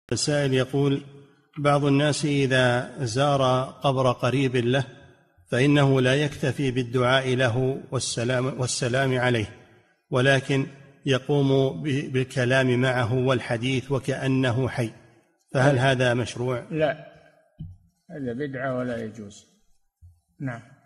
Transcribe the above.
السائل يقول: بعض الناس إذا زار قبر قريب له فإنه لا يكتفي بالدعاء له والسلام عليه، ولكن يقوم بالكلام معه والحديث وكأنه حي، فهل هذا مشروع؟ لا، هذا بدعة ولا يجوز. نعم.